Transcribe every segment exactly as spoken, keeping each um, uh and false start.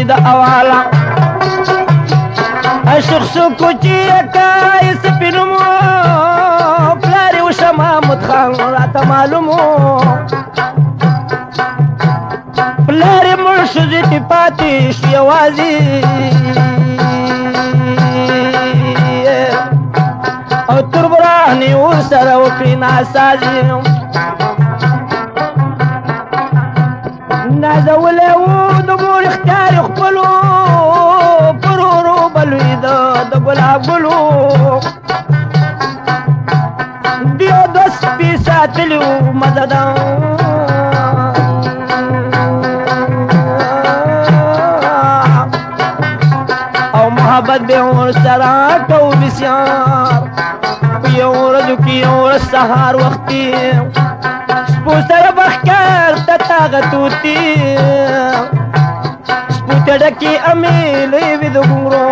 د اوالا عشق سو کوچی اکای سپینمو پلاری و شمامت خان راتا معلومو پلاری مرشدی تی پاتیش یوازی او تربرانی ور سره وکړي ناسازي نازولی و د مور اختیار خپلو پرورو بلوي د ګلاب ګلو دیو د سپي ساتلي و مدد او محبت به ور سره کو بسیار یو ورځ کې یو ورځ سهار وختي سپو سره بخکار ته طاقتوتي سپو ته ډکې امیلې وي د ګونګرو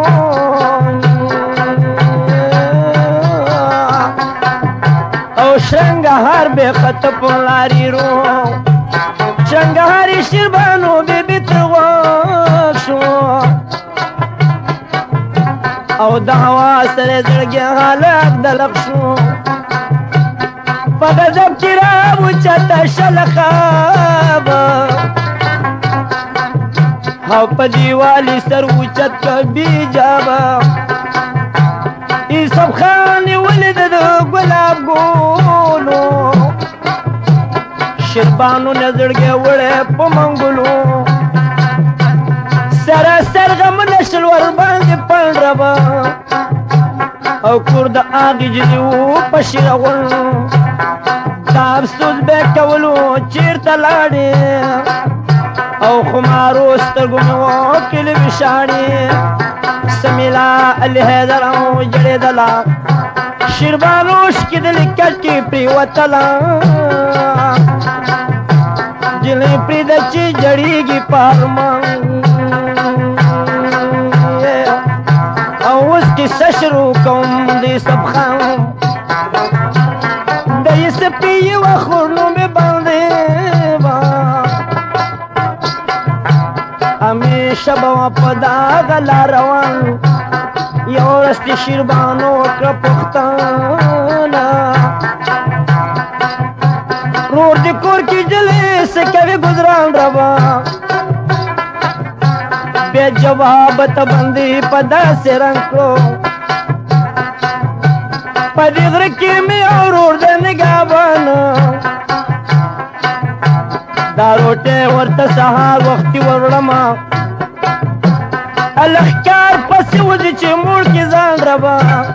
او شرنګهار به خط په لارې رو شرنګهاري شیربانو بېبي تر غوږ شو او د هوا سره زړګي حالک دلق شو په غضب کې راوچته شله خوابه او په دیوالي سر اوچت که بیجابه یوسف خان یې ولید د ګلاب ګولو شیربانو نه زړګی وړی په منګلو سره سرغمونه شل ورباندې پڼ ربه او کور د آغې جدي و په شیره غون دا افسوس به کولو چېرته لاړې او خمارو سترګو مې وکړې وشاړې سمیلا الحیدر او جړېدله شیربانو شکېدلې کټکې پرېوتله جلۍ پرېږده چې جړېږي په ارمان اوس کیسه شروع کوم د یوسف خان د یوسف یوه خورنو مې باندې وه همیشه به وه په دغه لار روان یو ورځ د شیربانو وکړه پوښتنه رور د کور کې جلۍ څه کوي ګزران ربه بیا جواب ته باندې په داسې رنګ کړو په دې غره کې مې ورور د نګهبان دا روټۍ ورته سهار وختي وروړمه الښکار پسې وځي چې موړ کې ځان ربه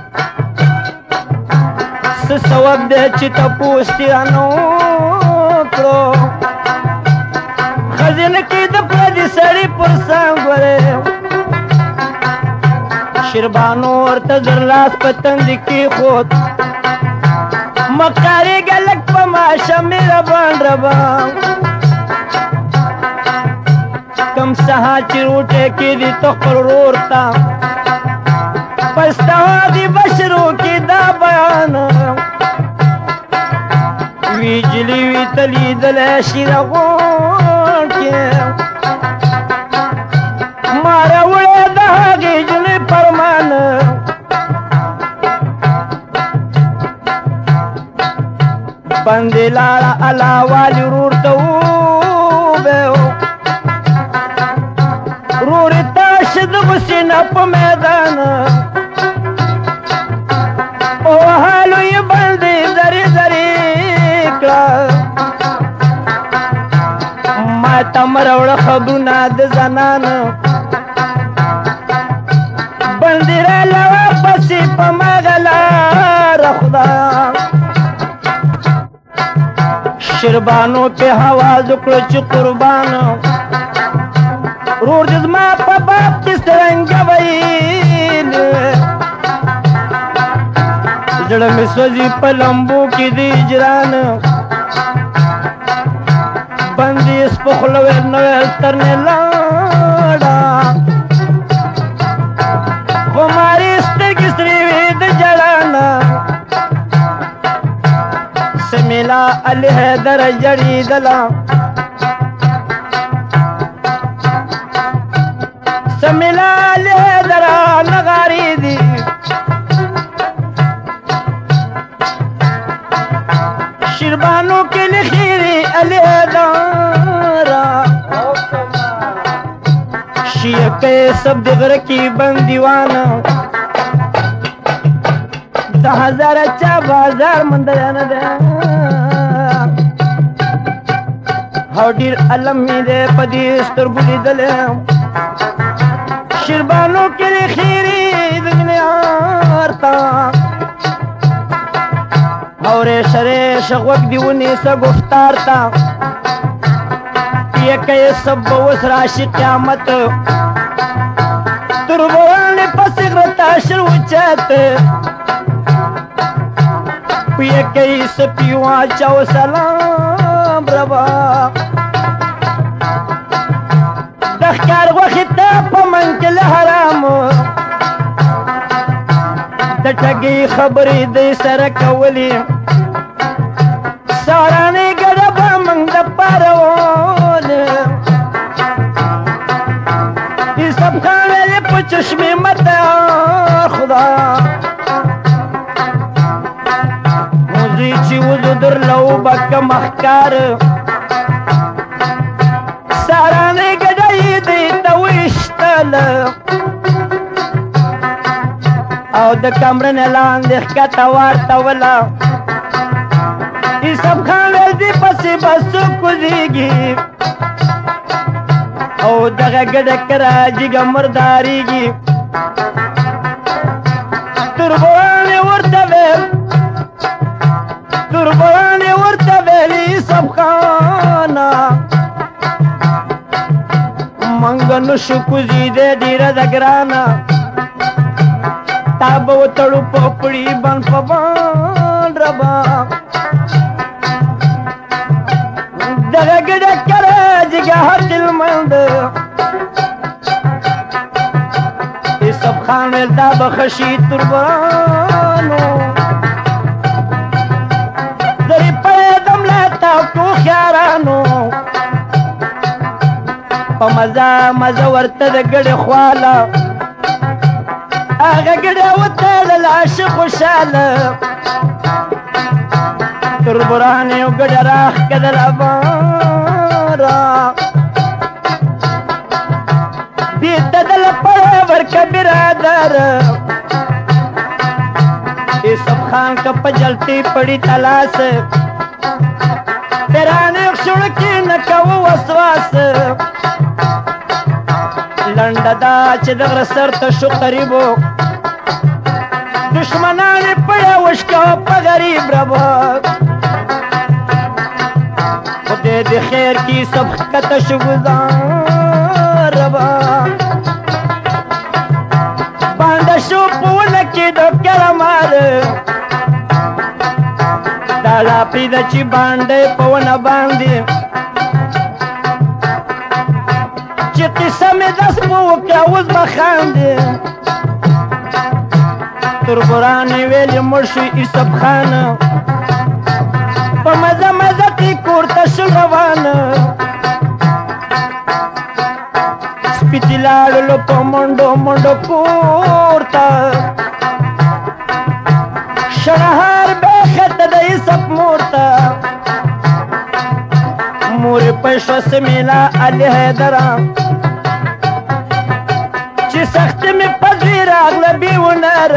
څه سوب دی چې تپوس ترې رانه وکړو خزینه کې د پردي سړي پر څنګ ورې شیربانو ورته زر لاس په تندي کېښود مه کارېږه لږ په ماشه مهربان ربه کم سهار چې روټۍ کېدي ته خپل ورور ته په استهادي بشرو کې دا بیان وی جلی وی تلی دلی شیره غون کې مارا وړی د هغې جلۍ فرمان بندې لاړه الله والي ورور ته وویل ورور یې تاشه د غوسې نه په میدان په وهالو یې باندې زرې زرې ما ته مه راوړه خبرونه د زنانه بندې راله واپسې په مغه لاره خدایه شیربانو پې حواز وکړو چې قربان ورور دې زما په باب کې سترنګه ویل زړه مې سوځي په لمبو کې د هجران بندې سپخله ویل نه ویل ترنې لاړه خمارې سترګې سرې وې د جړانه سمیلا الحیدر جړېدله دملال درا نغاری دی شربانوں کے لخیری علیدارا شیعہ کے سب دغر کی بندیوانا دا ہزار اچھا بازار مندیانا دے ہاو دیر علمی دے پدیستر گلی دلے شربانوں کے لخیری دگنے آرتا اور شرے شغوک دیونی سا گفتار تا یہ کئی سب بوس راشی قیامت تربوان پسگرتا شروچت یہ کئی سپیوان چاو سلام ربا دخکار وخطا پمنکل حرام دٹگی خبری دی سرکولی سارانی گربا منگ دپارون یہ سب خانویلی پچشمی متا خدا موزی چی وزو در لو بکا مخکار سارانی گدائی دی توشتل او د کمرن اعلان دیخ کا توار تولا یہ سب خانویل دی پسی بسو کزیگی او دغا گڑک راجی گا مرداری گی تربوانی ورطویل تربوانی ورطویل یہ سب خانا منگنو شکوزی دے دیر دگرانا تاب و تڑو پپڑی بن پبان ربا دغا گڑا کرا جگہ ہر دل مند یہ سب خانویل دا بخشی تربانو دری پیدم لیتا کو خیارانو پا مزا مزا ورطا دا گڑ خوالا آغا گڑا وطال العش خوشالا تربرانی و گڑا راخ کدل عبارا دیتا دل پرور کا برادر یہ سب خان کا پجلتی پڑی تلاس تیرانی اخشڑکی نکو وسواس لنڈا دا چه دغر سر تشو قریبو دشمنانی پڑا وشکا پا غریب ربا خودے دی خیر کی سب کتشو گزار ربا باندشو پونکی دو کرمار دالا پیدا چی باندے پونا باندی چی قسم دست بوکا وز بخاندی تربرانی ویلی مرشو ای سب خان پا مزا مزا تی کورتا شل روان سپیتی لالو پا منڈو منڈو کورتا شنہار بے خط دا ای سب مورتا موری پیشو سمیلا علی حیدرام چی سخت میں پذیر اغلبی ونر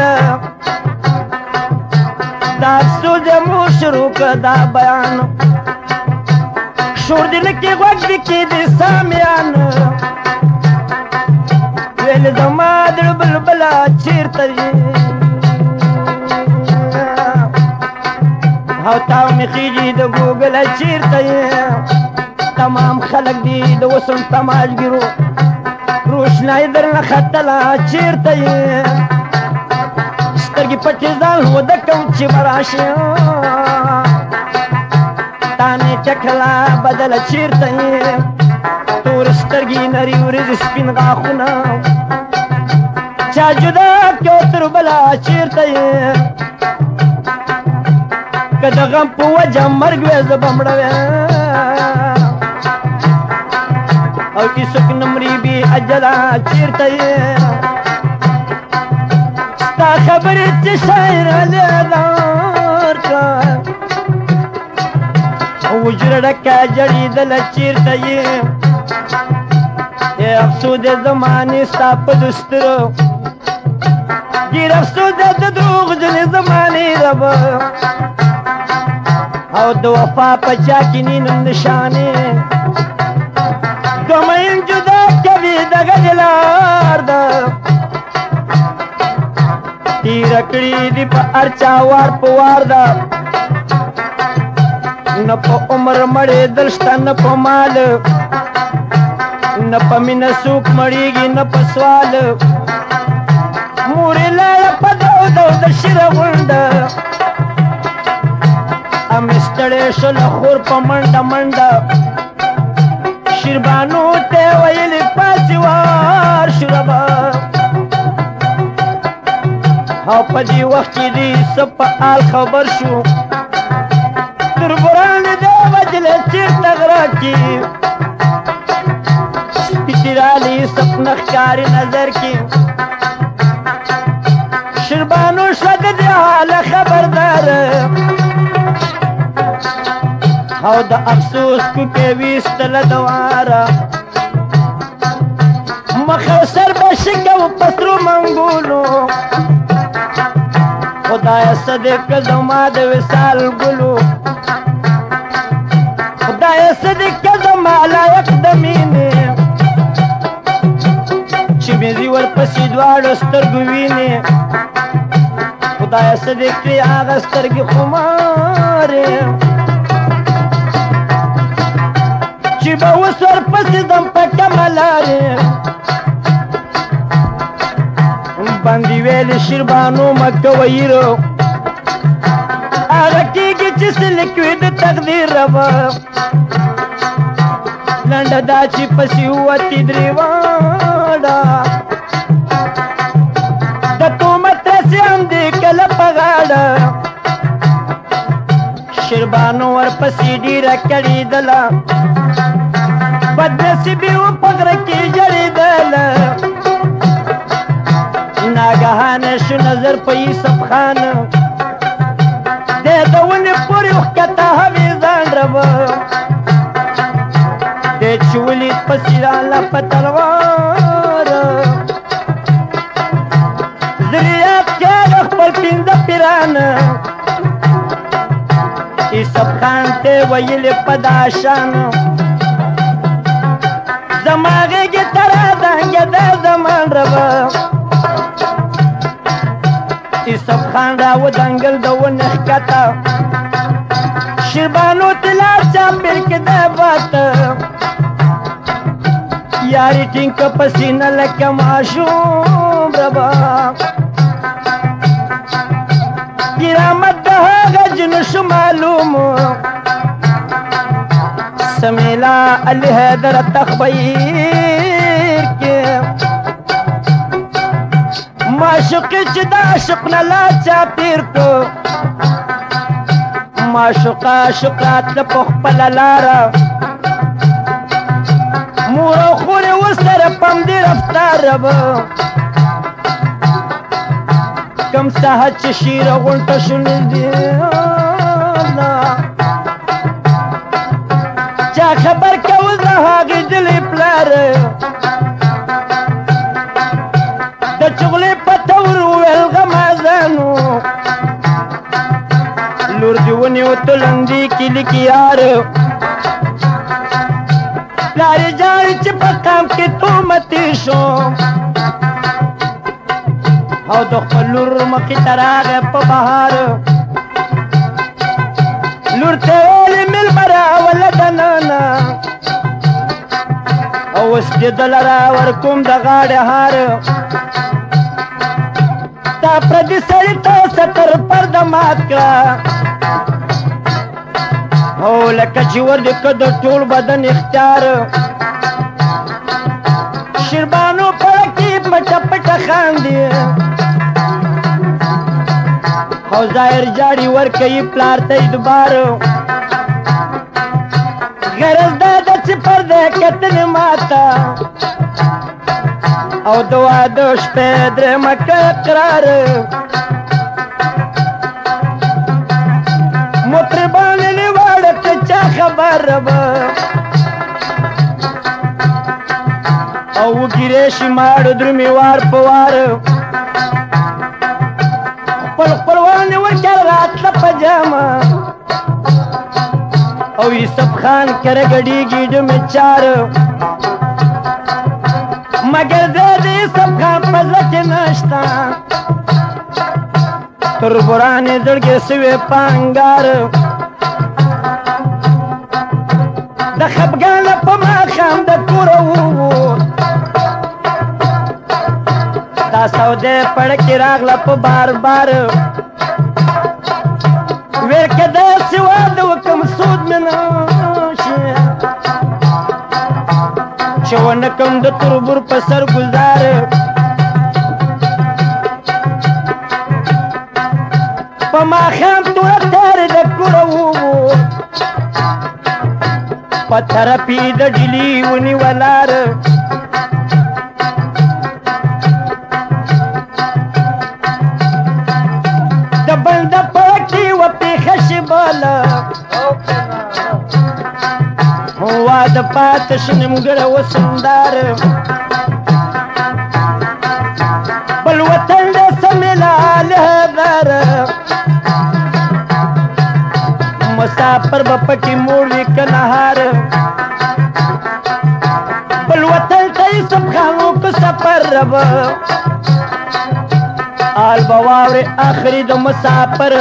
دا افسوز مو شروع دا بیان شور دل کی وقت کی دی سامیان ویل زمادر بلبلا چیر تری ہاو مخیجی دا گوگل چیر تری تمام خلق دی دا وسن تماج گرو روشنائی در نخطلا چیرتا یہ سترگی پچیزان ہو دکم چی براشی تانی چکلا بدل چیرتا یہ تور سترگی نری ورز سپین غاخونا چا جدا کیو تر بلا چیرتا یہ کدا غم پو وجہ مرگ ویز بمڑوی او کیسک نمری بی اجلا چیرته یې ستا خبرې چې شاعر لیدار کا وجره ډکه جړېدله چیرته یې ای افسوس زمانې ستا په دسترو ډېر افسوس د دروغجنې زمانې ربه او د وفا په چا کې نی نوم نشانې دو مین جدا کوي دغه دلار ده تیره کړي دي په هر چا وار په وار ده نه په عمر مړېدل شته نه په مال نه په مینه څوک مړېږي نه په سوال مورې لاړه په دو دو د شیره غونډه امې ستړې شوله خور په منډه منډه شیربانو ته ویلې پاسې وار شو ربه او په دې وخت کې دې څه په حال خبر شو تربران دې وجلې چېرته غره کې سپي چې رالي سپنه ښکاري نظر کې شیربانو شوه د دې حاله خبردار او د افسوس کوکې ویستله دواره مخ او سر به شکه و په سرو منګولو خدایه څه دې که زما د وصال ګلو خدایه څه دې که زما لایق د مینې چې مې دي ورپسې دواړو سترګو وینې خدایه څه دې کړې هغه سترګې خمارې چې به اوس ورپسې ځم په کمه لارې باندې ویلې شیربانو مه کوه ییرو هغه کېږي چې څه لیکوي د تقدیر ربه لنډه دا چې پسې ووتې درې واړه د تهمت رسې هم دې کله په غاړه شیربانو ورپسې ډېره کړېدله بدنصیبي و په غره کې جړېدله ناګهانه شو نظر په یوسف خان دی د ونې پورې وښکته هوې ځان ربه دی چې ولید پسې راله په تلوار زړه یاد کړه خپل پنځه پیران یوسف خان ته ویلې په دا شان زما غېږې ته رادانګې دا زمان ربه یوسف خان را ودانګل د ونې ښکته شیربانو ته لار چاپېر کې دی باته یاري ټینګ که په سینه لکه ماشوم ربه کرامت د هغه جنو شو معلوم سمیلا علی حیدر تخبیر کې معشوقې چې د عاشق نه لا چاپېر کو معشوقه عاشقات له په خپله لاره مور او خور یې ورسره په همدې رفتار ربه کم ساحت چې شیره غونټه شو نږدې چا خبر کوه د هغې جلې پلار د چغلې په تور وویل غمازانو لور دې ونیو تلندې کلي کې یار پلار یې جاړي چې په قام کې تهمتې شو او د خپل لور مخې ته راغی په بهار لور ته ویلې مېلمه راوله دننه او اوس دې دله راورکوم د غاړې هار تا پردي سړي ته ستر پرده مات کړه او لکه چې ور دې که د ټول بدن اختیار شیربانو پړه کې پټه پټه خاندي او ظاهر جاړي ورکوي پلار ته اعتبار غرض دا د چې پردې کتنې ماته او د واده شپې درېمه که اقرار مطربان یې واړه که چا خبر به او وګیرې شي ماړه درومې وار په وار خپل خپلوان یې ورکړ راتله په جامه او یوسف خان کره ګډېږي ډمې چار مګر د یوسف خان په زړه کې نشته تربوران یې زړګې سوې په انګار د خفګانه په ماښام د کوره ووت دا سودې پړکې راغله په بار بار ویل که داسې واده وکړم سود مې نه شي چې ونه کړم د تربور په سر ګزار په ماښام توره تارې د کوره ووت په طرف یې د ډیلي ونیولار د بنده پړکې وپېښه شي باله واده پاته شو نیمګړی وسندار بل وطن د سمیلال هدار مسافر به پکې موړ وي که نهار بل وطن ته یوسف خان وکړو سفر ربه آل به واورې آخري د مسافر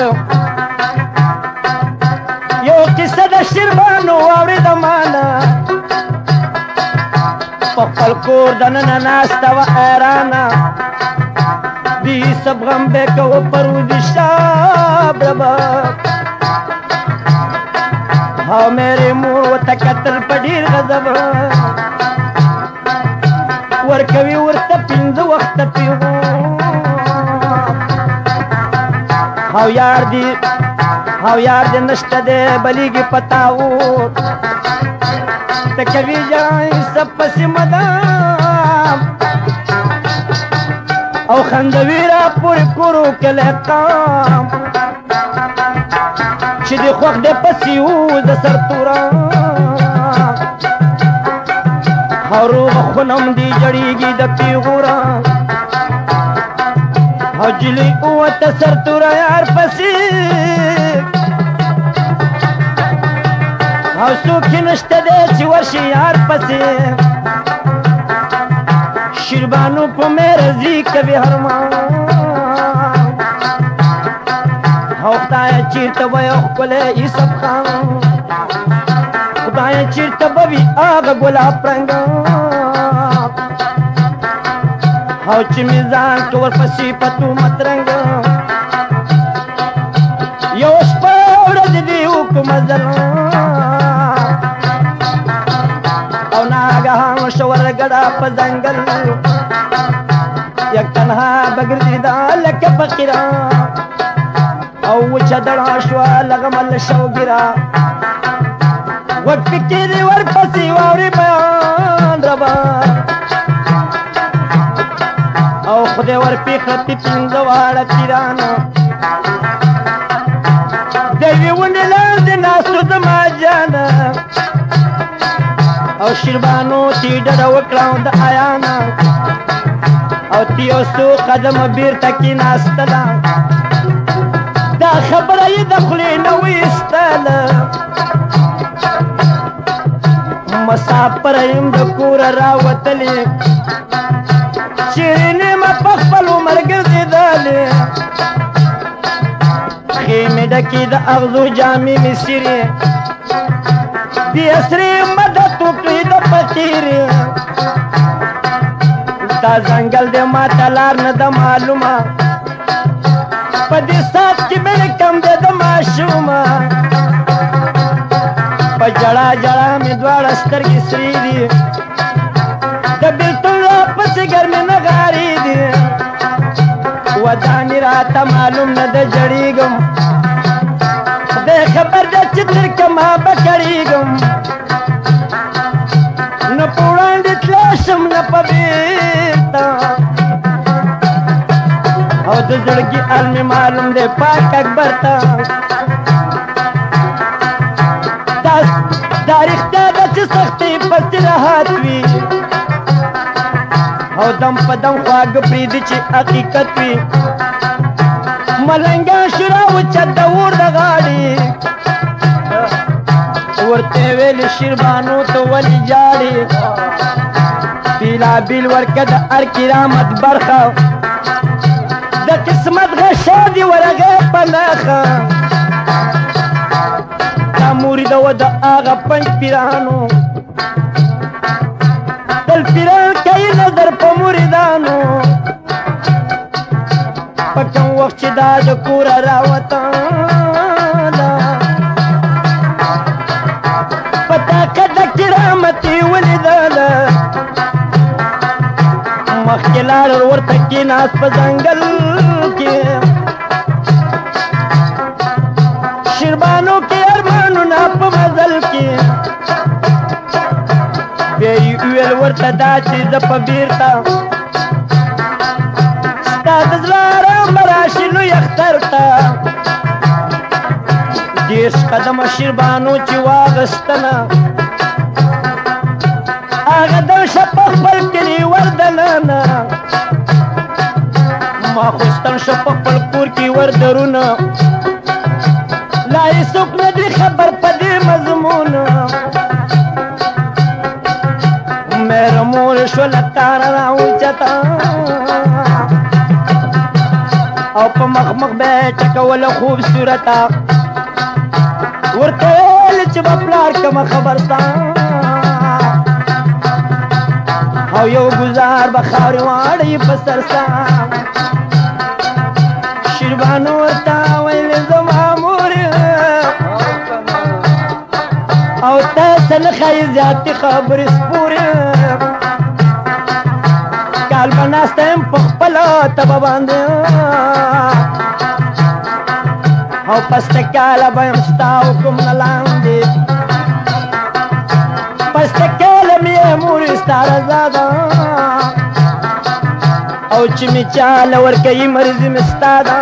یو کیسه د شیربانو واورې د مانا په خپل کور دننه ناسته وه حیرانه د یوسف غم به یې کوه پرودي شاب ربه او میرې مور ورته کتل په ډېر غضب ورکوي ورته پنځه وخته پیغور او یار دی او یار دی نشته دی بلیږي په تاوت ته کوي جای سب پسې مدام او خندوي را پورې کورو کلی قام چې دی خوښ دی پسې و د سر توره او روغه خونم دی جړېږي د پیغوره او جلی اوته سر توره یار پسې او څوک یې نشته دی چې ورشي یار پسې شیربانو په میرزي کوي هرمان او خدایه چېرته به یو ښکلی یوسف خان خدایه چېرته به وي هغه ګلاب رنګه او چې مې ځان که ورپسې په تومت رنګه یو شپه ورځ دې وکړو مزل او ناګهان شو ورګډه په ځنګل یک تنها بګرځېده لکه فقیره او وچه دړه شوه لغمل شوګیره وکفکې دې ورپسې واورې بیان ربه او خدای ورپېښه تي پنځه واړه پیرانه د یوې ونې لاندې ناستو د ماجانه او شیربانو تی ډډه وکړه د آیانه او تی یو څو قدمه بېرته کېناستله دا خبره یې د خولې نه ویستله مسافر یم د کوره راوتلې شیرینې مه په خپل عمر ګرځېدلې خیمې ډکې د اغزو جامې مې سیرې د اسرې مدد وکړې د فقیرې دا ځنګل دی ماته لار نه ده معلومه په دې ساعت کې مې کم دی د ماشومه په جړا جړا مې دواړه سترګې سرې دي د بېلتون راپسې ګرمې نغارې دي ودانې راته معلوم نه ده جړېږم خدای خبر ده چې تر کما به کړېږم पबीरता और दो जुड़गी आलमी मालूम दे पाक अकबर ता तारीख त्यादा ची सख्ती पस्ती राहत वी और दम पदम ख्वाग प्रीदी ची हकीकत वी मलंगा शुरा उच्चा दौर दगाड़ी ورته ویل شیربانو تو ولی جاړي بیلا بیل ورکه د ار کرامت برخه د قسمت غشه دی ورغه پناخه دا مرید و د هغه پنځ پیرانو تل پیران کوي نظر په مریدانو په کوم وخت چې دا د کوره راوته کرامتي ولداله مخکې لاړ ورته کېناست په ځنګل کې شیربانو کې ارمانونه په مزل کې بیا یې وویل ورته دا چې زه په بېرته ستا د زړه ارام به راشي لوی اختر ته دېرش قدمه شیربانو چې واغستله هغه د شپه خپل کلي وردننه ماخوستن شو په خپل کور کې وردرونه لا یې څوک نه دي خبر په دې مضمون مهر مور شوله کاره راوچته او په مخ مخ به یې ټکوله خوبصورته ورته ویل چې به پلار کومه خبرسته او یو گزار بخاوری واړی په سرسا شیربانو ورته ویل زما مور او تاسو نه ښایي زیاتې خبرې سپورې کال به ناسته یم په خپله تبه باندې او پسته کاله به یم ستا حکم نه لاندې پسته کاله مې مور ستا رضا ده او چې مې چاله ورکوي مرضي مې ستا ده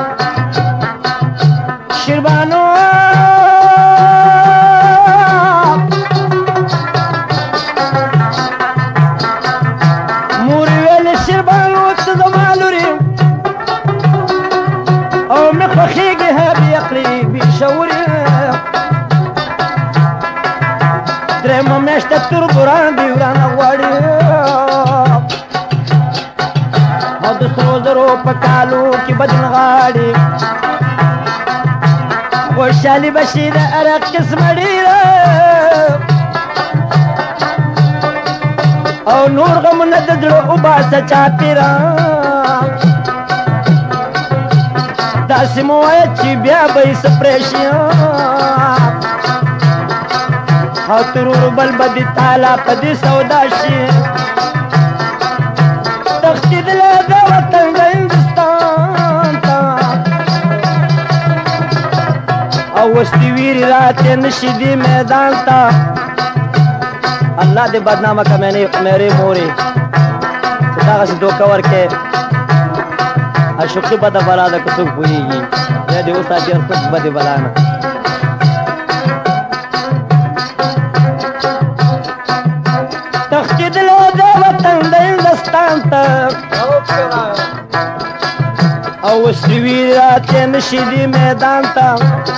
شیربانو مور ویل شیربانو ته زما لورې او مې خوښېږي هغې عقلي بې شعورې درېیمه میاشته تر بران دي ورانه غواړي او د سرو زرو په کالو کې بدن غاړي خوشحالي به شي د هر قسمه ډېره او نور غمونه د زړه وباسه چاپېره داسې مو وایه چې بیا به یې څه پرې شي او ترور بل بدی تالا پدی سودا شي تختیدله د وطن د هندوستان ته او وستی ویری راتې نشي دې میدان ته الله دې بدنامه که میرې مورې چې دغسې دوکه ورکې اشوقي بده بلا ده که څوک پوهېږي یا دې وساتي هر څوک بدې بلا نه تختیدله د وطن د هندوستان ته او وسلې ویرې راتلې نشي دې میدان ته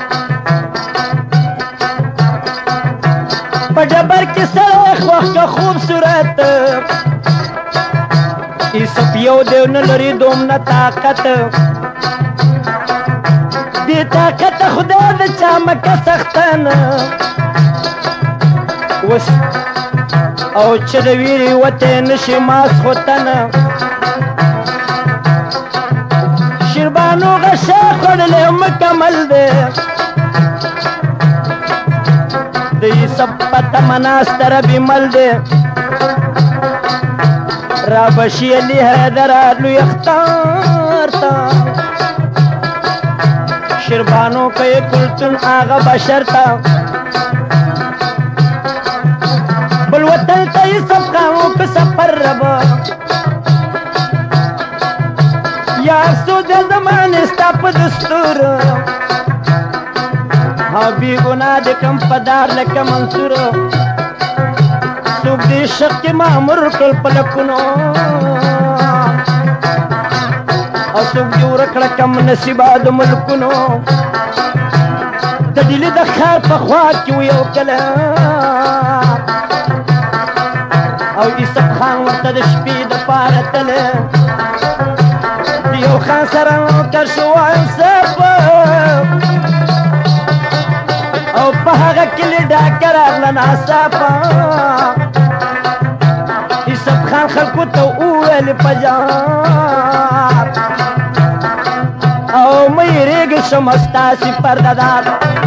په ډبر کې سره خوښه خوبصورت ایسپ یو دیو نه لري دومره طاقت بې طاقته خدای د چا مکه سختن او چې د ویرې وتې نشي ماسخوتن شیربانو غشه خوړلی مکمل دی د یوسف په تمه ناسته ربي مل دی را بشي علي حیدر لوی اختار ته شیربانو کوي کلتون هغه بشر ته بل وطن ته یې सब कामों के सफर रब या सुद जमाने स्ताप दस्तूर हाँ भी गुना दे कम पदार लका मंसूर सुख दे शक्ति मामूर कल पलकुनो और सुख दे उरकड़ कम नसीबाद मुल्कुनो दिल दखار पखवा क्यों यो कला और इस खान वक्त शपीद पारतल यो खान सरन कर शुआन सब और पहाड़ किले डाकर लना सापा इस खान खलको तो उल पजार और मेरे ग समस्ता सी परदादार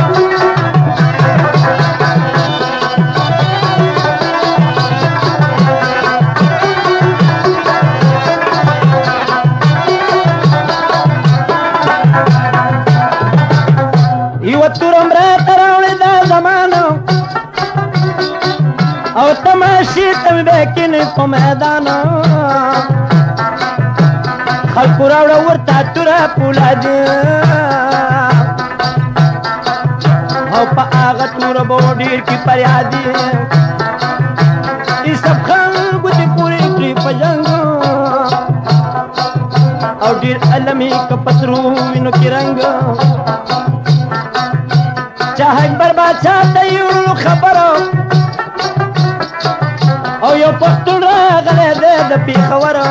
और तमाशी तम बेकिन को मैदान खलपुरा उड़ता तुरा पुला दे और पागा तुरा बोडीर की परियादी इस सब खान गुदी पूरी की पजंग और डीर अलमी का पसरू इन की रंग चाहे बर्बाद चाहते यूं खबरों और यो पख्तून रागले दे दपी खबरा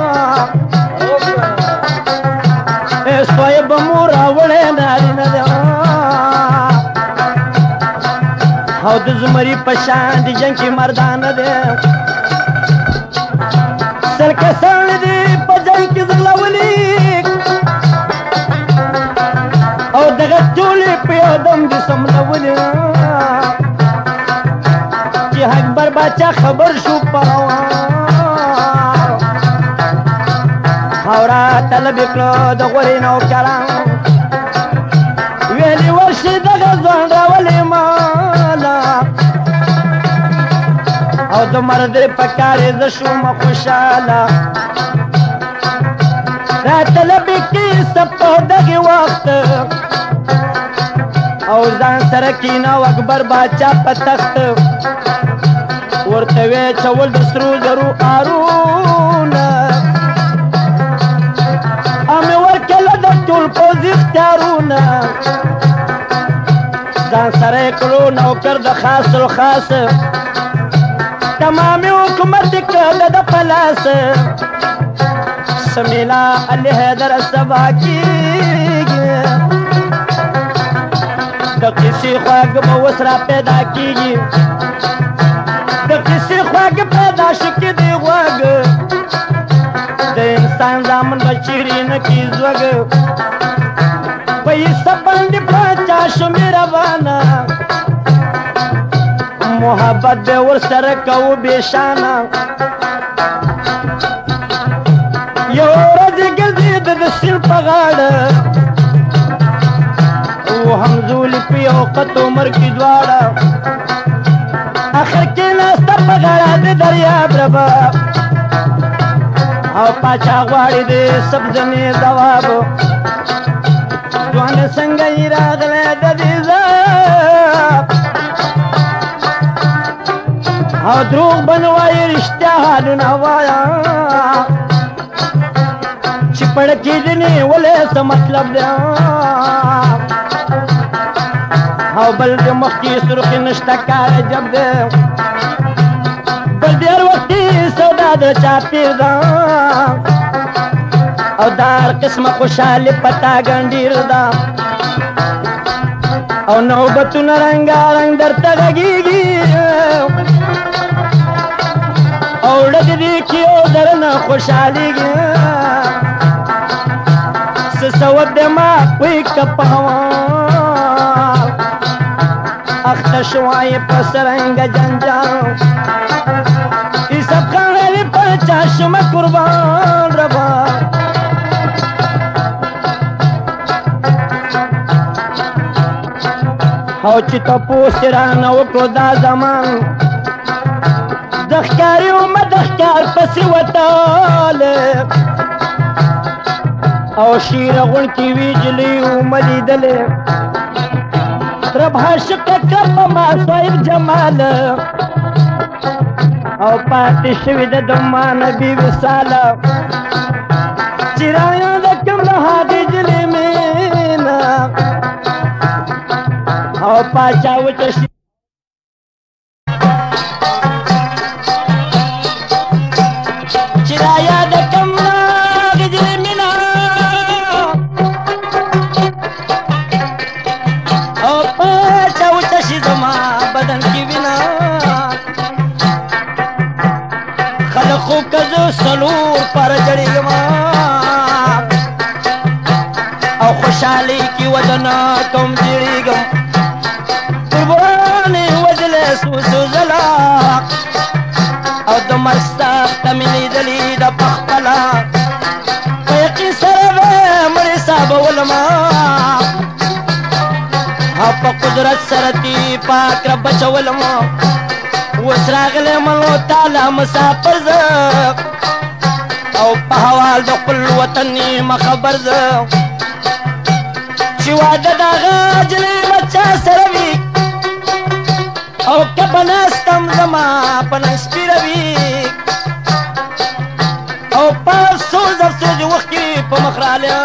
ए सोए बमूरा वड़े नारी न दे हाँ दुज़मरी पशान दी जंग की मर्दान दे सर के साल दी पजंग की ज़लवली और दगा चूली पियो दम दी समलवली अकबर बाचा खबर शू पावा हवरा तलब इकलो दगोरी नौ करा वेली वर्षी दगा ज़ोंडा वली माला और दो मर्दे पकारे दशू मखुशाला तलब की सब तो दगी वक्त और जान सरकी नौ अकबर बाचा पतख्त ورتوي چول دسرو زرو آرونا امي ورکل د ټول پوز اختیارونا ځان سره کړو نوکر د خاص الخاص تمامي حکومت کړه د پلاس سمیلا علي حیدر سبا کیږي د کسی خواږ به وسرا پیدا کیږي د کسی خواږ پیدا شکې دی غواږ د انسان زامن بچیری نه کی زوږ پیسه باندې پاچا شو مهربانه محبت به ورسره کوو بېشانه یو ورځ ګرځېد د سیند په غاړه و همزولي په یو قط عمر کې دواړه اخر کې ناسته په غاړه د دریاب ربا او پاچا غواړي د سبزنې ځواب ځوان څنګه یې راغلی د دې ځاب او دروغ به نه وایي رښتیا حالونه وایه چې پړکې دې نیولې څه مطلب دی او بل د مخکې سرخي نشته کار جب دی بل ډېر وختي سودا د چاپېر ده او دا هر قسمه خوشحالي پتا ګنډیر ده او نوبتونه رنګارنګ درته غږېږي او ډک دي کې او درنه خوشحالېږي څه سوب دی ما کوي که په هوا اخته شوای په سرنګ جنجال ای سب خانه په چشم قربان روا او چې تاسو رانه وکړو دا زمان دخکاری و مدخکار پسی وطاله او شیر غن کی ویجلی و ملیدله رب عاشق کپ ما صاحب جمال او پاتې شوی د دمان بی وصال چرایا د کوم له هادي جلی مینا او پاچا وچ چرایا د کوم له جلی مینا او پاچا وچ شي زما بدن کی وینا خلقو کزو سلور پر جړېږم او خوشحالي کی ودنا کوم جړېږم قرباني وجله سوسو زلا او د مرستا تمنې دلی د پخپلا یقین سره مړ صاحب ولما په قدرت سره دی پاک رب چولما وسراغله ملو تعالی مسافر ز او په حوال د خپل وطن مخبر ز چې واده د غاجلې بچا سره وي او کبنستم زما پنس پیروي او پاسو زفسوج وختي په مخراله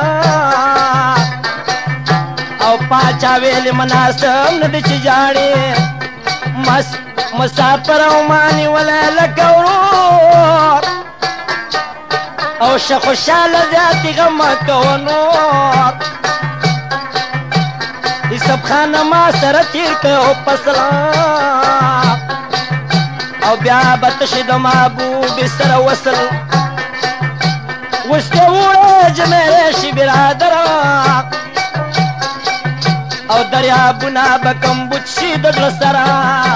او پاچا ویل مناسب ندی چې جاړي مس مسافر او مانی ولا لکورور او شخوشاله ذاتی غم کونور ای سب خانه ما سره تیر که او پسلا او بیا بتشد محبوب سره وصل وسته وړه جمیره شي برادره او دریابونه به کمبود شي د زړه سره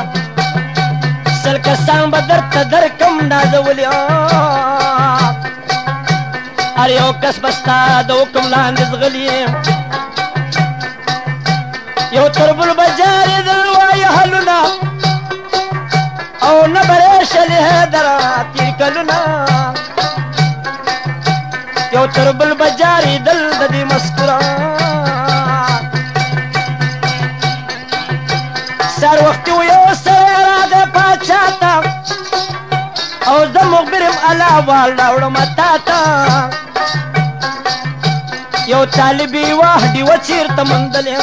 سل کسان به درته درکم نازولي هر یو کس به ستا د حکم لاندې ځغلي یو تربل به جارېدل وایي حلونه او نه به ریشلې حیدره تېر کلونه یو تربل به جارېدل د دې مسکوره سر وختي و یو سړی راغی پاچا ته او زه مخبرم الله وال راوړم تا ته یو طالبي وه ډیوه چېرته موندلې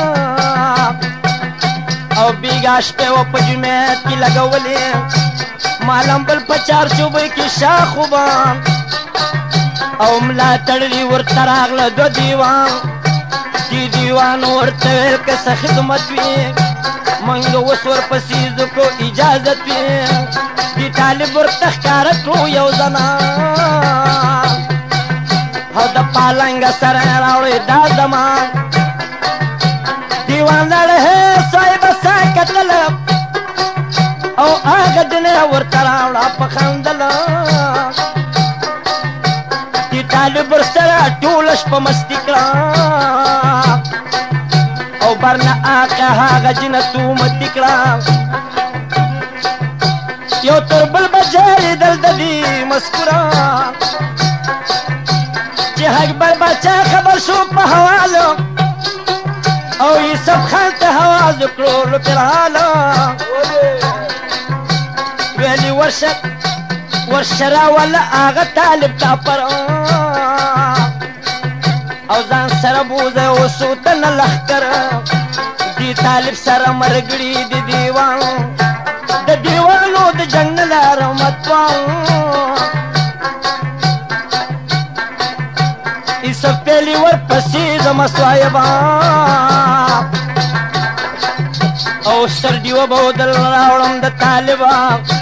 او بېګا شپې و په جومات کې لګولې مالم بل په چارچوبۍ کې شاخوبه او ملا تړلي ورته راغله دوه دیوان دې دیوان ورته ویل که څه خدمت وي منګ اوس ورپسې ځکو اجازت وي دې طالب ورته ښکاره کړو یو زنا او د پالنګ سره راوړې دا زمان دیوان لړه صاحب سا کتل او هغه دنه ورته راوړه په خندل دې طالب ورسره ټوله شپه مستي کړه او برنه آقا هاگا جنتو متی کړه یو تربل بجاری دل ددی مسکورا چې اکبر بچا خبر شو په حوالو او یوسف خان ته حواز کړو لپرالو ویلی ورشه ورشرا ولا آغا طالب تا پر او ځان سره بوزه اوسو تن لخکر دی طالب سره مرګړي دی دیوان د دیوانو د جنگ لار متواو ای سب پهلی ور پسې زما صایبا او سر دیو بودل راوړم د طالبا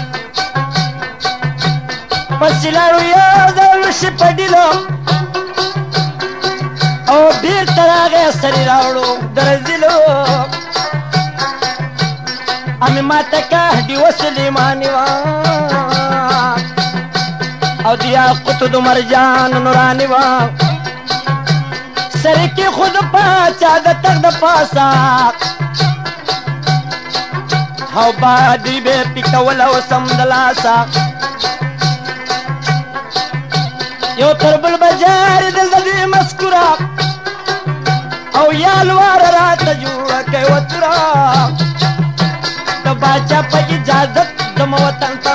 پسې لاړو یو ځل شي پډیلو او بیر تراغه سری راوړو درځلو امی ماته کا دیو سلیمانی وا او دیا قط د مرجان نورانی وا سر کی خود پاچا د تک د پاسا او بادي به پکول او سم دلاسا یو تربل بجار دل دې مسکورا او یالوار رات جوړه کوي وترا د باچا په اجازه د موطن تا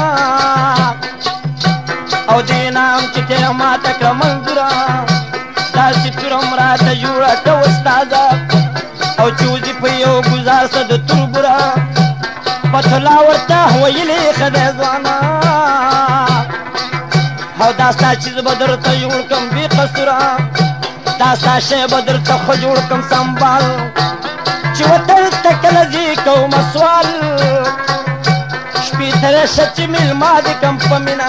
او دینام چې ته ما تک منظورا تاسو ترم رات جوړه کوي استاد او چوزي په یو گزار صد تربرا پتلا ورته ویلې خدای ځوانا او داستا چیز بدر ته جوړ کم بی قصورا داستا شی بدر ته خو جوړ کم سنبال چې وتر تکل زی کوم سوال شپې تر شچ مل ما دې کم پمینا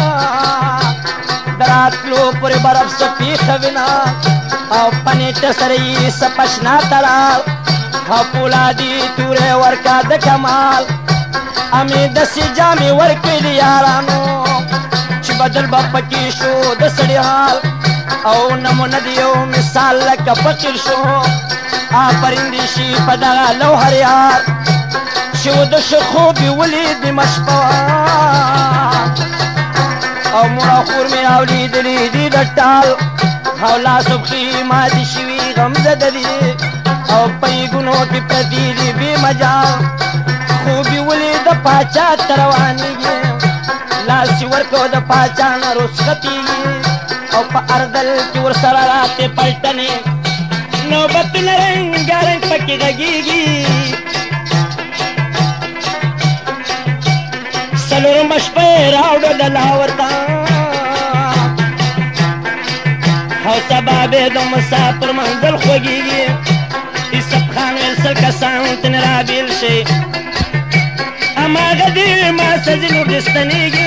درات لو پر برف سپی خوینا او پنیټ سری سپشنا ترا او پولادی توره ورکا د کمال امی دسی جامی ورکلی یارانو چې بدل با پکی شو د سړي حال او نمونه دیو مثال لکه فقیر شو آ پرندی شي په دغه لوهر یار چې و د شخوبي ولید مشپوا او مورا خور می اولیدلی دی د ټال او لا صبحي ماتې شوي غمزده دي او پیګونو کې پردي دي بې مجال خوبي ولید پاچا ته روانېږي لاسی ورکو د پاچا نه رسختېږي او په اردل کې ورسره راتې پلټنې نوبتونه رنګارنګ پکې غږېږي څلورمه شپه یې راوړه د لاورته او سبا به د مسافر منزل خوږېږي یوسف خان ویل سل کسان ترې رابېل شي هماغه دې ما سزي نور دستنېږي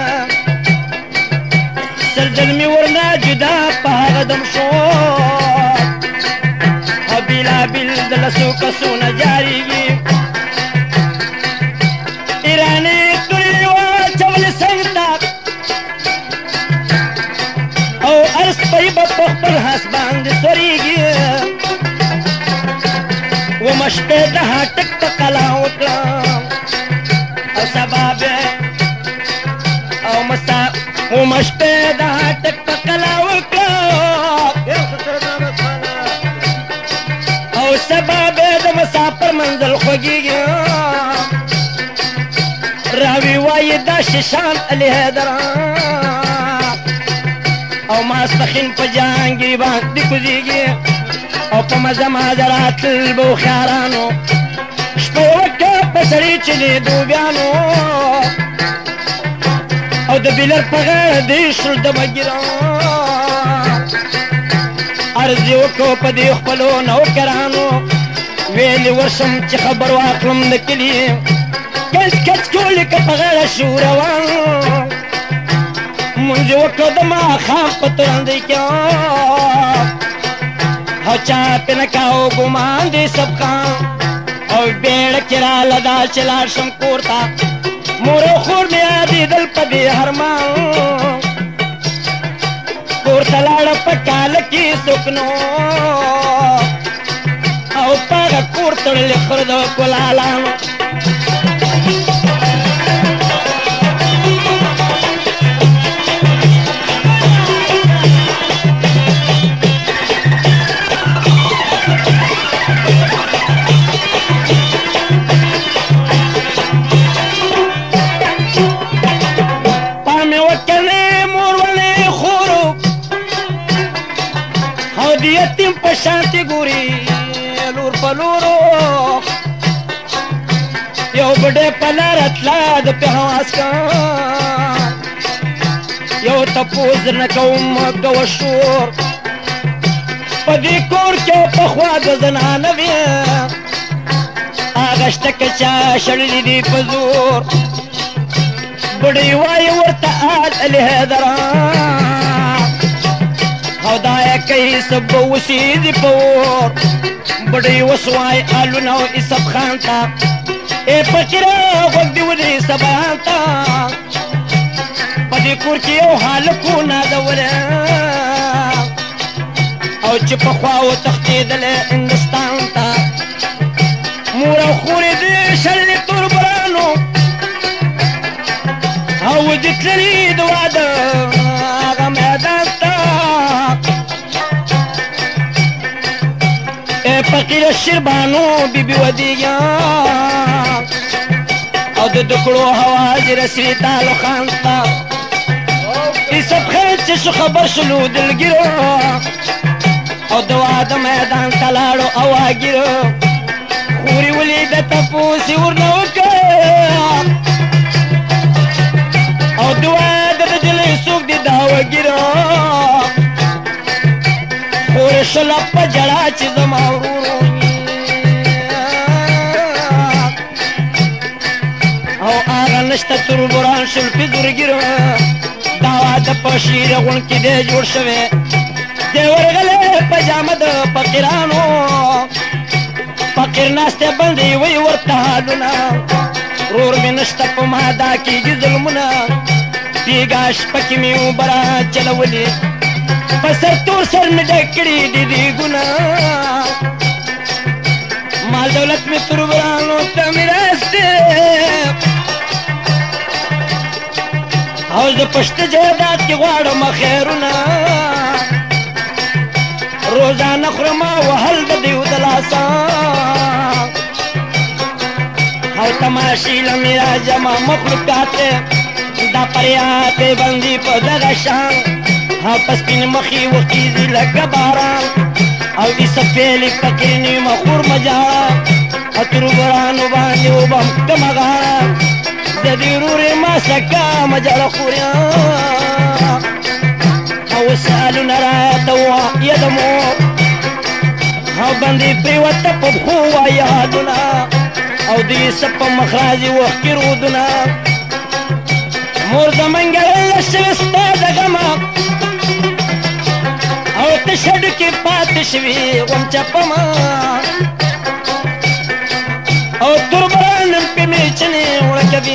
سل ځل مې ورنه جدا په هغه دم شو او بېلابېل د لسو کسونه جارېږي ایراني تورې واچولې څنګ ته او هر سپی به په خپل هس باندې سورېږي ومه شپې د هاټک په قلا وکړه او سبا به او مسا ومه شپې د هاټک په قلا وکړه او سبا به د مسافر منزل خوږېږي راوي وایي دا شیشان علي حیدر او ماسپښین په جهانګیر باندې کوزېږي او په مزه مازه راتلل به هوښیارانو شپه یې وکړه په سړي چې لیدو بیانو او د بیلر په غاړه دې شول د مګیران عرض یې وکړو په دې خپلو نوکرانو ویلې ورشم چې خبر واخلم د کلي کچ کچ کولې که په غاړه شو روان مونځ یې وکړو د ماښام په تورندۍ کې او چا پې نه کاو ګمان دې سبقان او بیړه کې راله دا چې لاړ شم کور ته مور او خور مې یادېدل په دې هرمان کور ته لاړه په کاله کې څوک نو او په هغه کور تړلې خره د کلالانو یتیم په شانتې ګوري لور په لورو یو بډې په لاره تله د پهواز کان یو تپوس درنه کوم کوه شور په دې کور کې پخوا د زنانه وې هغه شته که چا شړلي دي په زور بډۍ وایي ورته آد علي حیدران او دا یې کوي سب به وسېږي په اور بډۍ وسوای الونه او یوسف خان ته ای فقیره غوږ دې ودرې سبان ته په دې کور کې یو هلک و نازولی او چې پخوا وتښتېدلی هندوستان ته مور او خور یې دې شړلې دي تلري د واده هغه میدان ته فقیر شربانو بیبي ودیږي او د دکړو هواز رسي تعالو خان ته ایسب خیر چې شو خبر شلو دلګیرو او د واده میدان ته لاړو او واګیرو خوري ولې د تپوسې ورنه وکړه او د واده د جلۍ څوک دي دا وګیرو خورې شله په جړه چې زما ورورو او هغه نشته تر بران شل په زورګیرو دا واده په شیره غون کې دی جوړ شوی دی ورغلی په جامه د فقیرانو فقیر ناسته بندې وی ورته حالونه رور مې نشته په ما دا کېږي ظلمونه بیګا شپه کې مې اوبره چلولې په سر تور سر مې ډک کړي دي دیګونه مال دولت مې تر برانو ته میراث دی او زه پشته جایداد کې غواړم خیرونه روزانه خورم وهل د دیو د لاسه او تماشې له مې راجمع مخلوقات دا پریاتې بندي په دغه شان او په سپین مخې وخیږي لکه باران او دې سپېلې فقیر نیمه خورمه جاړه او تر برانو باندې وبم کمه غاړه د دې ورورې ما سکه مجاړه خوریا او سالونه راته وایه د مور او باندې پرېوته په پښو وایه یادونه او دې څه په مخ راځي وښکې رودونه مور زمونږ له شوې ستا د غمه او ته شډو کې پاتې شوې غونچه په ما او تر برانم پې مې چنې وړکوي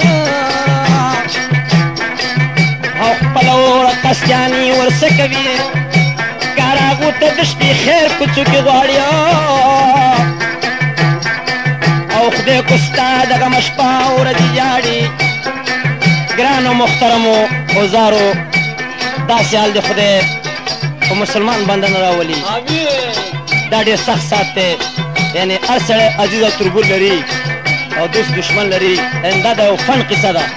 او خپله وړه قصیانې ورڅه کوي کاراغو ته د شپې خیر کوڅو کې غواړي او خدای کو ستا دغه مشپه ورځې جاړي ګرانو محترمو اوزارو داسې حال دی خدای په مسلمان بنده نه راولي دا ډېر سخت سات دی یعنې هر سړی عزیز او تربور لري او دوست دشمن لري یعنې دا د یو فن قصه ده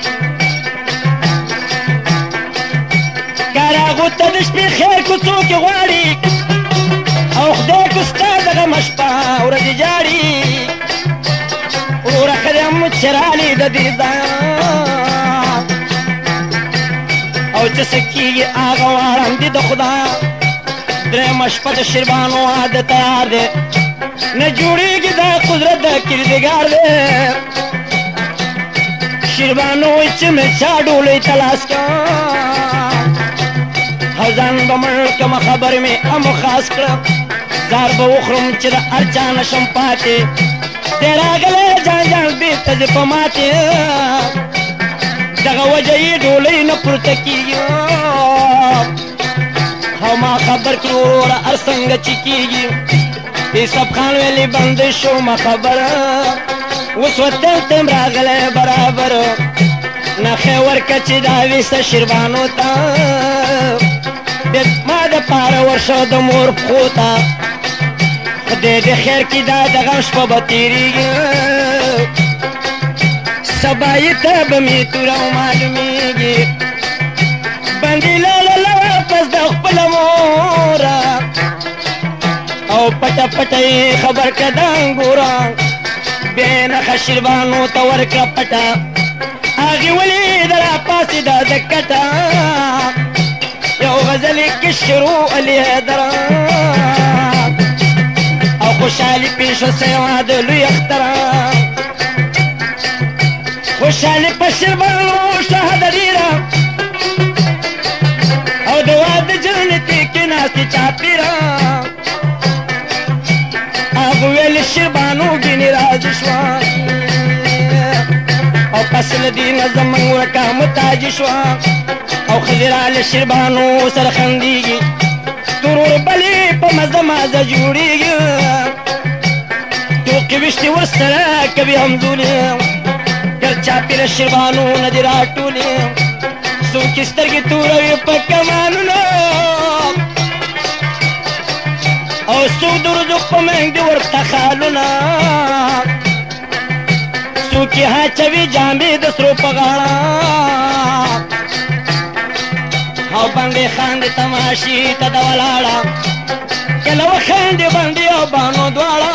کاراغو ته د شپې خیر کوڅو کې غواړي او خدای کو ستا دغه مشپه ورځې جاړي وروره ښه دی هم چې رالي د دې ځایه او چې څه کېږي هغه واړم دي د خدایه درېیمه شپه د شربانو عادت تیار دی نه جوړېږي دا قدرت د کردګار دی شربانو وایي چې مې چا ډولۍ ته لاس کړه او ځان به مړ کړمه خبر مې هم خاص کړه زار به وخورم چې د هر چا نه شم پاتې دی راغلی جان جان بېرته دې په ماتې دغه وجه یې ډولۍ نه پورته کېږي او ما خبر کړو وروره هر څنګه چې کېږي یوسف خان ویلې بندې شومه خبره اوس وطن ته م راغلی برابر نښې ورکه چې دا ویسه شربانو ته ما د پاره ورشه د مور پښو ته خدای د خیر کې دا د غم شپه به تېرېږي سبا یې ته به مې توره معلومېږي بندې لاله له واپس د خپله موره او پټه پټه یې خبر کړه د انګوره بیا یې نښه شربانو ته ورکړه پټه هغې ولیده راپاڅېده د کټه یو غزل یې کې شروع علي حیدره او خوشحالي پېښ سوه د لوی اختره خوشحالي په شربانو شهده ډېره او د واده جنتې کې ناستې چاپېره هغه ویل شربانو ګینې راضي شوه او پس له دې نه زموږ ورکه متاجي شوه او ښځې راله شربانو سره خندېږي ترور بلې په مزه مازه جوړېږي ټوقې ویشتې ورسره کوي همزولې ګر چاپېره شربانو نه دې راټولې څوک سترګې توروي په کمانونو او څوک د ورځو په منګ دي ورته خالونه څوک یې هاچوي جامې د سرو په غاړه او باندې خاندي تماشې ته د ولاړه کله وخاندي باندې او بانو دواړه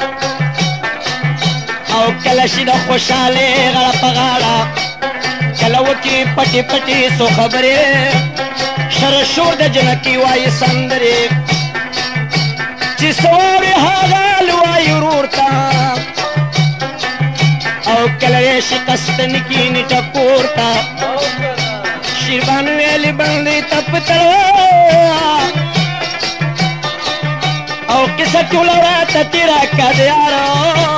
او کله شي د خوشحالۍ غړه په غاړه کله وکړي پټې پټې څو خبرې شر شور د جنکي وایي سندرې چې څه واوري هغه لوایي ورور ته او کله یې شي قصد نه کښېني ټکور ته شیربانو ویلې باندې تپ تړه او کیسه ټوله راته تېره که د یاره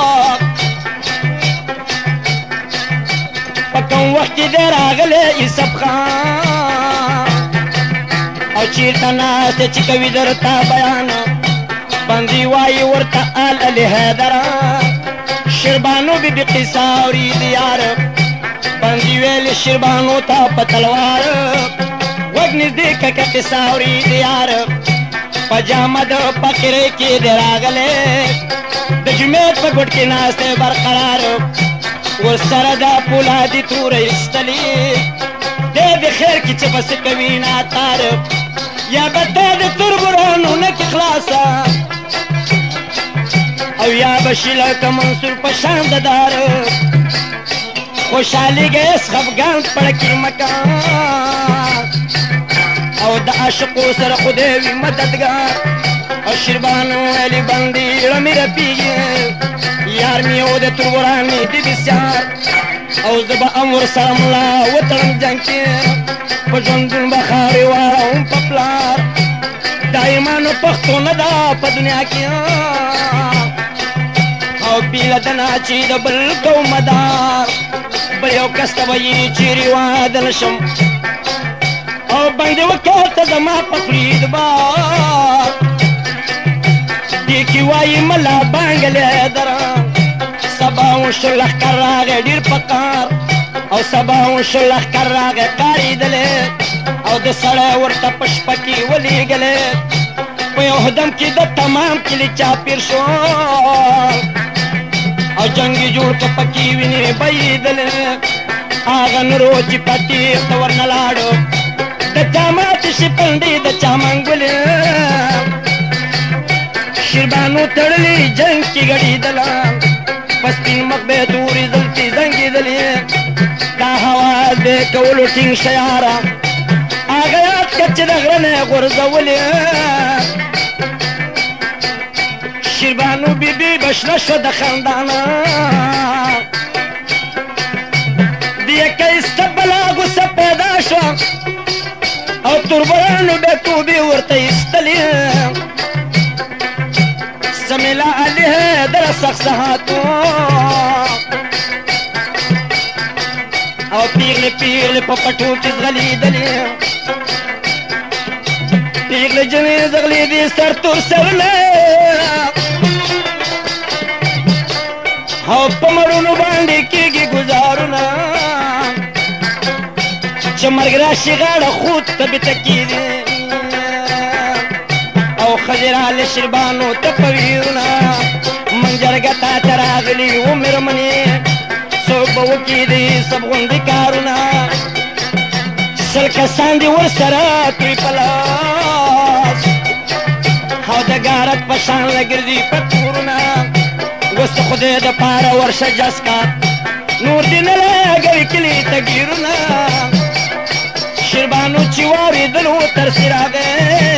په کوم وخت کې دی راغلی یوسف خان او چېرته ناست دی چې کوي درته بیان باندې وایي ورته آل علي حیدره شیربانو بی بی قصه اورېد یار باندې ویلې شیربانو ته په تلوار غوږ نږدې که که قصه اورېد یار په جامه د فقیرۍ کې دی راغلی د جومات په ګوټ کې ناست دی برقرار ورسره د پولادي توره ایستلې دی د خیر کې چې بس کوي ناتار یا به تا د تربورانو نه کې خلاصه او یا به شي لکه منصور په شان د دار خوشحالي ګیس خفګان پړکي مکان او د عاشقو سره خدای وي مددګار او شیربانو علي باندې رمې رپېږي یار مې او د تربوران مې دي بسیار او زه به هم ورسره ملا وتړم جنګ کې په ژوندون به خاورې واړوم په پلار دا ایمانو پښتو نه ده په دنیا کې او بیله د ناچي د بل قومدار بل یو کس ته به یې چیرې واده نه شم او باندې وکړه زما په خولې د بار دې کې وایي ملا بانګلې دره سبا وشو لښکر راغی ډېر په کار او سبا وشو لښکر راغی کارېدلې او د سړی ورته په شپه کې ولېږلې په یو هدم کې د تمام کلي چاپېر شو او جنګي جوړ که پکې وینې بهېدلې هغه نورو چې په تېغ ته ورنه لاړو د چا ماتې شي پنډې د چا منګولې شیربانو تړلې جنګ کې ګډېدله په سپین مخ به یې تورې زلفې زنګېدلې دا هوا د کولو ټینګ شه یاره هغه یاد که چې د غره نه یې غورځولې شیربانو بیبي بشنه شوه د خندانه د یکه ایسته بلا غوسه پیدا شوه او تربرانو بیا توبې ورته ایستلې سمیلا علي حیدر سخت سهاتو او پیغلې پیغلې په پټو کې ځغلېدلې پیغلې جنې ځغلېدې سر تور سرونه او په مړونو باندې کېږي ګزارونه چې مرګ راشي غاړه خود ته بېته کېږي او ښځې رالې شیربانو ته په ویرونه منجرګه تا ته راغلي و مېرمنې څوک به وکړي د سب غوندې کارونه سل کسان دي ورسره توی په لاس او د ګارت په شان لګرځي په کورونه اوس د خدای دپاره ورشه جس کا نور دې نه لګوي کلي ته ګیرونه شیربانو چې واورېدلو ترسې راغی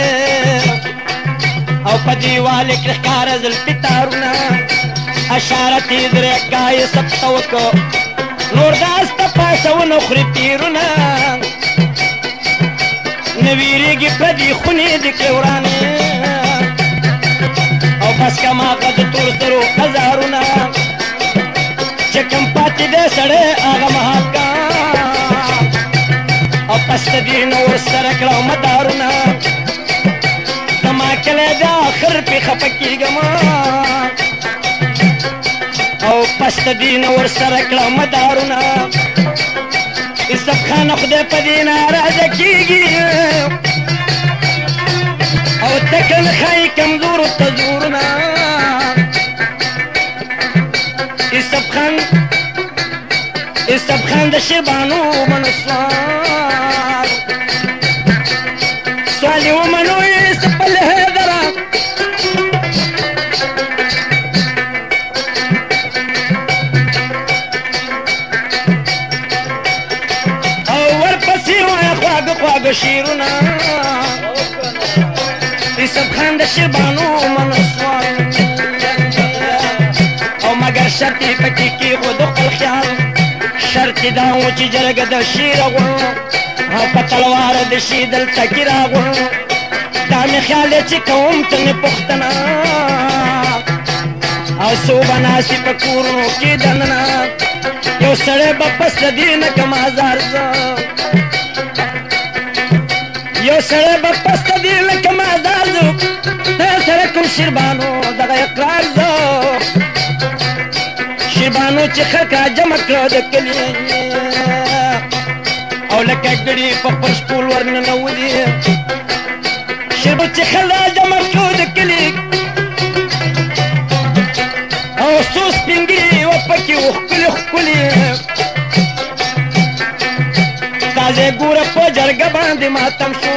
او په دیوالې کې ښکاره زلفې تارونه اشاره تیز ریکا یې ثبته وکړو نور داس ته پاڅونه خوري پیرونه نه ویرېږي پردي خونې دې کړې ورانې او بس کماغه د تور سرو هزارونه چې کوم پاتې دی سړی هغه مهاکان او پس د دې نه ورسره کړه مدارونه زما کلی د آخر پې خفه کېږم او پس د دې نه ورسره کړه مدارونه اسب خان خدای په دې ناراضه کېږي او تکل ښایي کمزورو ته زورونه اسب خان اسب خان د شیبانو منسوار سوال یې ومنو اسب الهدره خواږه شیرونه یوسف خان د شیربانو منسوار او مګر شرط یې پکې کېښود خپل خیال شرط یې دا و چې جرګه د شیر غواړو او په تلوار د شي دلته کې راغواړو دا مې خیال دی چې کوم ته مې پوښتنه او څو به ناستې په کورونو کې دننه یو سړی به پس د دې نه کم ازار زه یو سړی به پس د دې نه کم ازار زه ته سره کوم شیربانو دغه اقرار زه شیربانو چې خلک را جمع کړه د کلي او لکه ګړي په خپل شپول ورننولي شیربو چې خلک را جمع کړه د کلي او څو سپین ږیري وه پکې و ښکلي ښکلي تازه ګوره په جرګه باندې ماتم شو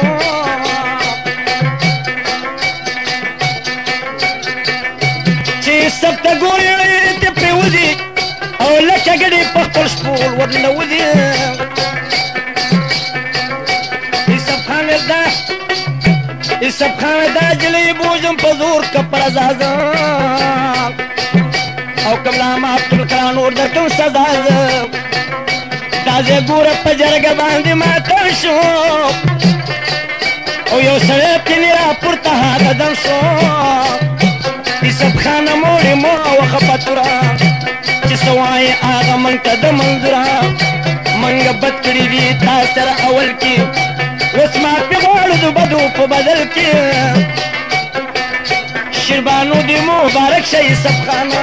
چې سب ته ګورې ته پرېوځي او لکه ګډې په خپل شپول ورننوځي یوسف خان دا یوسف خان دا جلۍ بوجم په زور که پر ازازه او کملام عبدالکرا نور در کوم سزا زه تازه ګوره په جرګه باندې ماتم شو او یو سړی پینې راپورته قدم شو یوسف خانه موړې مو وخه په توره چې څه وایې هغه موږ ته د منظوره موږ بد کړي دي تا سره اول کې اوس معافي غواړو د بدو په بدل کې شیربانو دې مبارک شه یوسف خانه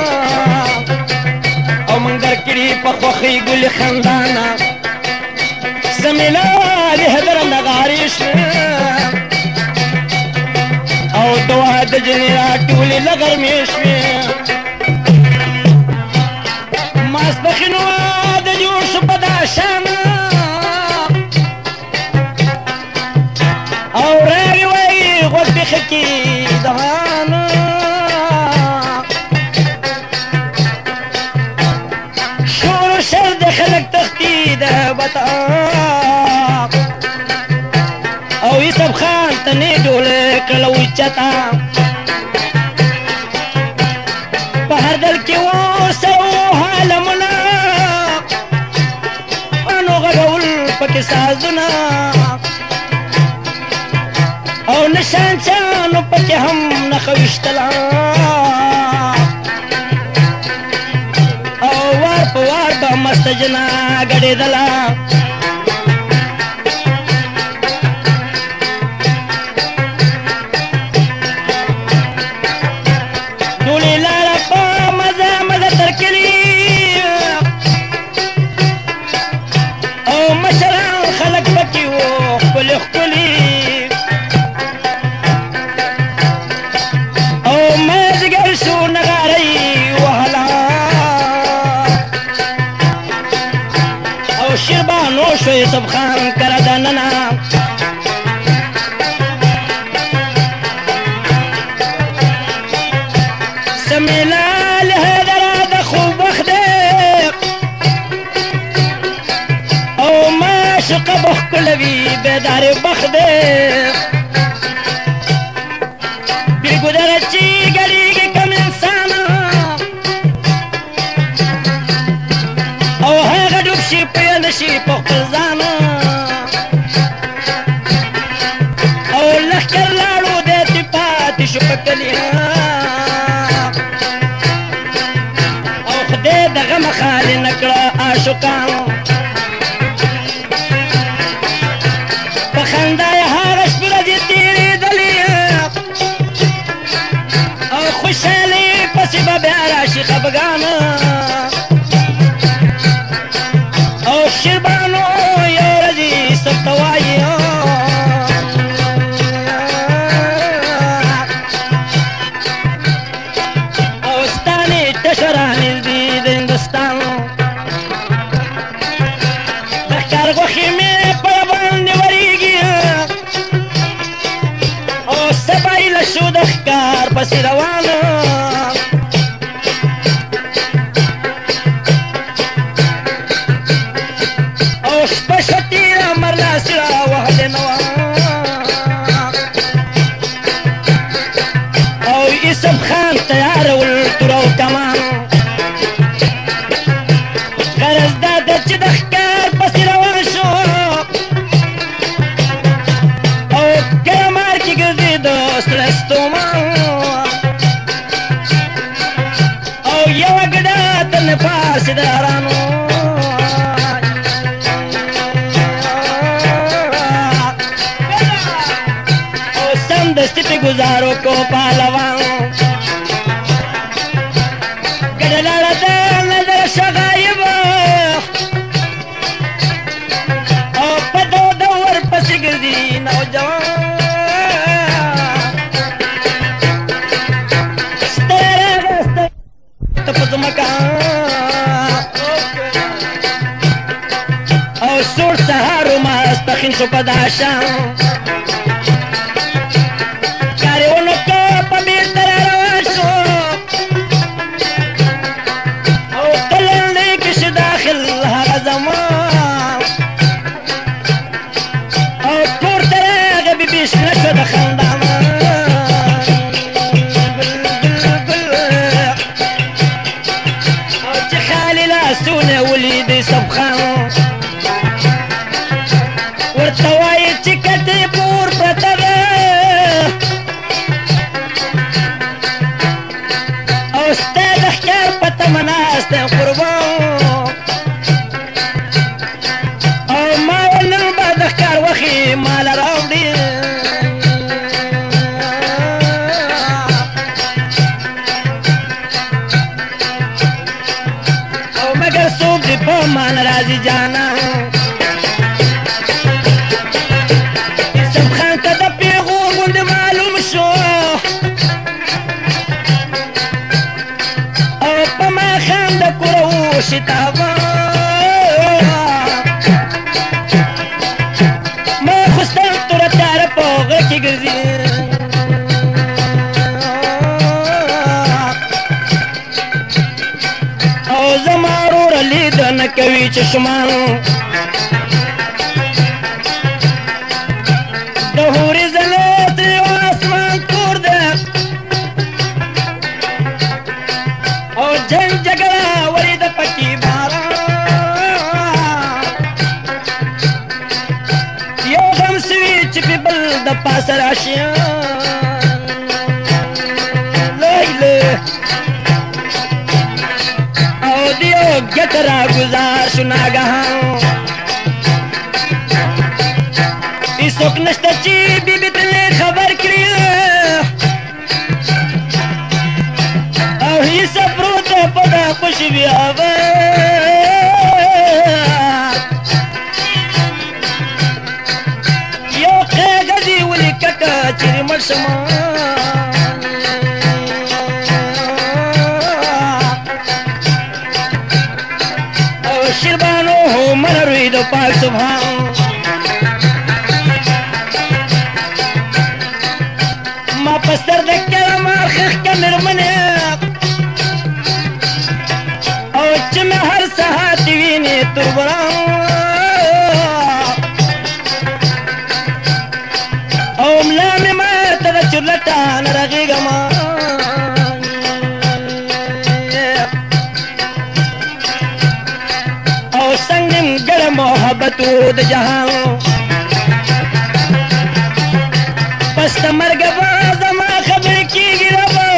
او من درکړي په خوښۍ ګلې خندانه زمینا د هدره نغارې شوې او دعا د جنې راټولې له غرمې شوې ماسپښین واده جوړ شو په دا شانه او راغې وایي غوږ پېښه کې دهانه خلق تختی ده بطا او یوسف خان تنی ډوله کړه اوچتا په هر دل کې ورسه و عالمونه انو غږول پکې سازونه او نشانچانو پکې هم نښه ویشتله مست جنا ګډېدله ټولې لاره په مزه مزه تر کلي او مشران خلک پکې وو ښکلي ښکلي او مازدیګر شو نغارۍ وهله شیربانو شو یوسف خان کره دننه سمیلا لهدره د خوب وخت دی او معشوقه به ښکلوي بیدارې بخت دی بیرګودره چې ګډېږي کم انسانه او هغه ډوب شي نشي په خپل ځان او لښکر لاړو دی چې پاتې شو په کلي او خدای د غمه خالي نه کړه عاشقانو په خندا یې هغه شپې ورځې تېرېدلې او خوشحالي پسې به بیا راشي خفګانه او شیربانو شو د ښکار پسې روانه او شپه شوه تېره مرلاسي راوهلې نه وه او یوسف خان تیارول تور او کمان غرض دا ده چې د ښکار پسې روان شو او ګرمار کې ګرځېده ستړی ستومان او یوه ګډه تر نفاسدارانو او سمدستي پې ګزارو کو پهلوان ګډه لاړه د نظر شه غایبه او په دو دو ورپسې ګرځي نوجوان او سور سهار و ماسپخین شو په دا شام کارې ونکړه په بېرته را روان شو او تللی کې شو داخل هغه زمان او کور ته راغی بېبي شنه شوه د خندا لاسونه ولیدې سبخان ورته وایي چې کټې پور پرته ده او ستا د ښکار په تمه ناست یم قربان او ما ویل نن به د ښکار وښې ماله راوړي مگر څوک دې په ما نه راځي جانا یوسف خان ته د پیغور غوندې معلوم شو او په ماښام د کوره وشتابه ما خوستل توره تیاره په غره کې ګرځي او زما وروره لیده نه کوي چشمان د هورې ځلات یو اسمان تور ده او جنګ جګړه ولیده پکې باران یو غم سوي چې پې بل د پاسه راشي لیله دیو گت را گزار شو ناگهان ایسوک نشته چې بیبي تلې خبر کړي او یوسف پروت دی په دا خوشي بیابه یو قیږه دي ولې کټه چیرې مړ شمه شیربانو هو من روی دو پاک سبحان ما پستر دکر مار خخ که مرمنه او چه می هر ساعتی وینی تر بران او ملامی ما تدا چرلتان رغیگا ما سنگم گر محبتو د جهان پس د مرګ به زما خبرې کېږي ربه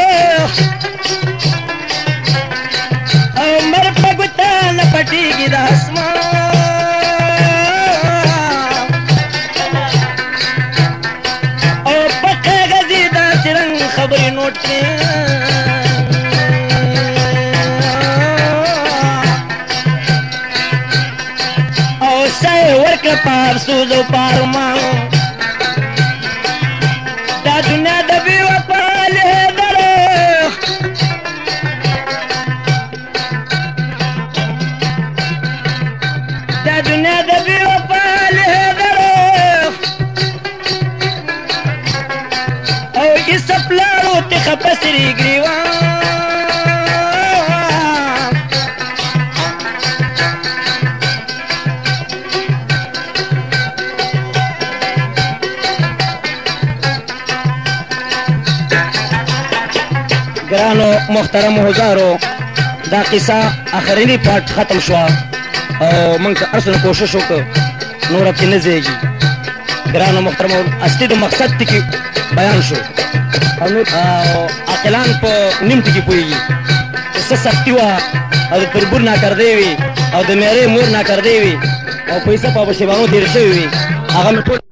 او مر په ګوته نه پټېږي د اسمان او په کاغذ یې داسې رنګ خبرې نوټ کړې ورکړه په افسوس او په ارمان دا دنیا د بې وفا لیدله دا دنیا د بې وفا لیدله او سپلارو تخ پسری گریوان ګرانو محترم حضارو دا قصه اخرینی پارت ختم شو او موږ اصل کوشش وکړو نور په نه ځيږي ګرانو محترم اصلي د مقصد ټکی بیان شو او عقلان په نیم ټکی پوهېږي څه سختي وه او د تربور ناکردې وي او د میرې مور ناکردې وي او پیسه په شیبانو تېر شوي وي هغه مې ټول